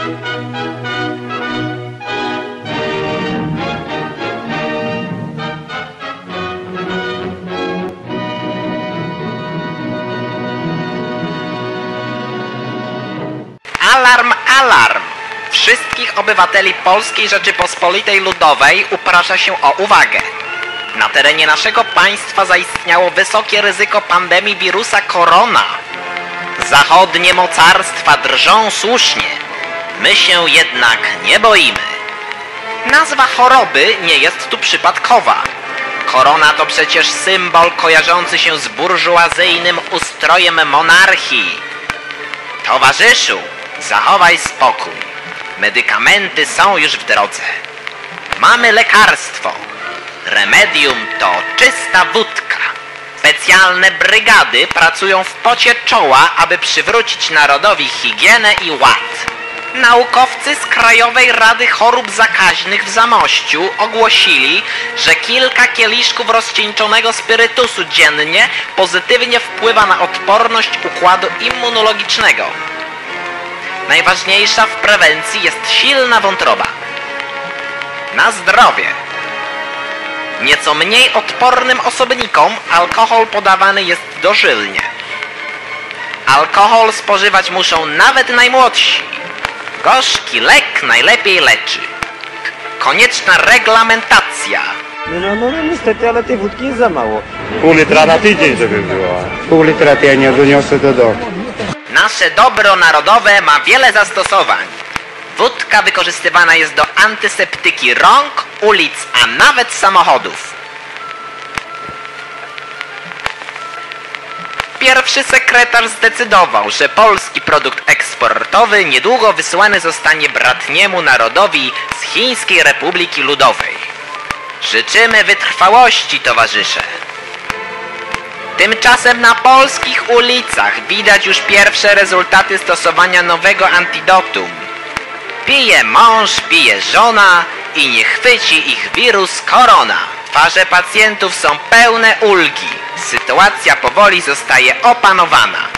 Alarm, alarm! Wszystkich obywateli Polskiej Rzeczypospolitej Ludowej uprasza się o uwagę. Na terenie naszego państwa zaistniało wysokie ryzyko pandemii wirusa korona. Zachodnie mocarstwa drżą słusznie. My się jednak nie boimy. Nazwa choroby nie jest tu przypadkowa. Korona to przecież symbol kojarzący się z burżuazyjnym ustrojem monarchii. Towarzyszu, zachowaj spokój. Medykamenty są już w drodze. Mamy lekarstwo. Remedium to czysta wódka. Specjalne brygady pracują w pocie czoła, aby przywrócić narodowi higienę i ład. Naukowcy z Krajowej Rady Chorób Zakaźnych w Zamościu ogłosili, że kilka kieliszków rozcieńczonego spirytusu dziennie pozytywnie wpływa na odporność układu immunologicznego. Najważniejsza w prewencji jest silna wątroba. Na zdrowie! Nieco mniej odpornym osobnikom alkohol podawany jest dożylnie. Alkohol spożywać muszą nawet najmłodsi. Gorzki lek najlepiej leczy. Konieczna reglamentacja. No niestety, ale tej wódki jest za mało. Pół litra na tydzień, żeby była. Pół litra to ja nie doniosę do domu. Nasze dobro narodowe ma wiele zastosowań. Wódka wykorzystywana jest do antyseptyki rąk, ulic, a nawet samochodów. Pierwszy sekretarz zdecydował, że polski produkt eksportowy niedługo wysłany zostanie bratniemu narodowi z Chińskiej Republiki Ludowej. Życzymy wytrwałości, towarzysze. Tymczasem na polskich ulicach widać już pierwsze rezultaty stosowania nowego antidotum. Pije mąż, pije żona i nie chwyci ich wirus korona. Twarze pacjentów są pełne ulgi. Sytuacja powoli zostaje opanowana.